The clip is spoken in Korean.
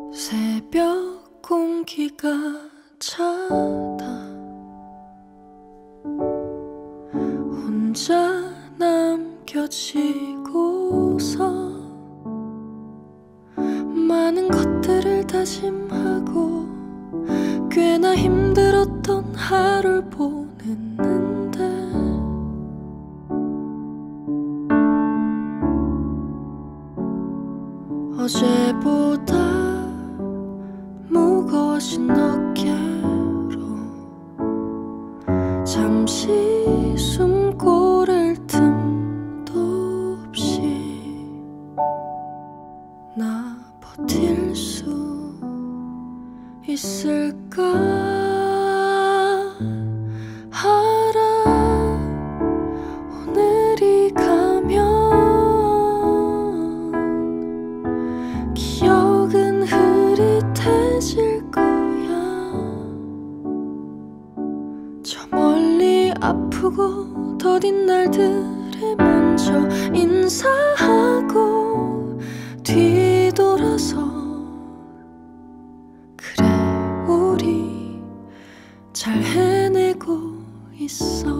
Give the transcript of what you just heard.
새벽 공기가 차다. 혼자 남겨지고서 많은 것들을 다짐하고 꽤나 힘들었던 하루를 보냈는데 어제보다 무거워진 어깨로 잠시 숨 고를 틈도 없이 나 버틸 수 있을까 알아. 오늘이 가면 기억은 흐릿해질 거야. 저 멀리 아프고 더딘 날들에 먼저 인사하고 뒤돌아서 그래 우리 잘 해내고 있어.